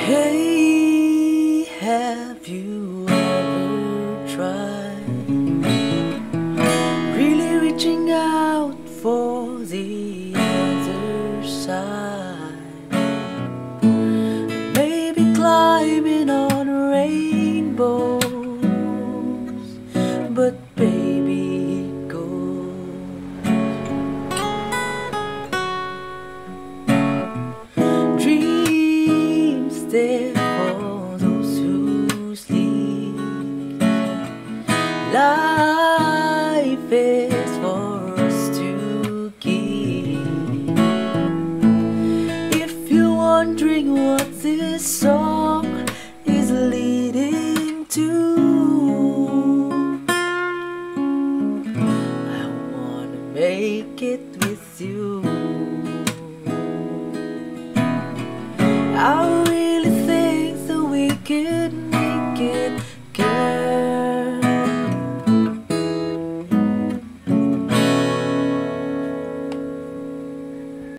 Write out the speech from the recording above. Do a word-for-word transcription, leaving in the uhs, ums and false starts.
Hey, have you ever tried really reaching out for the other side? Maybe climbing on rainbows, but baby, it goes. Dreams there for those who sleep. Life is for us to keep. If you're wondering what this song is leading to, I wanna make it with you. I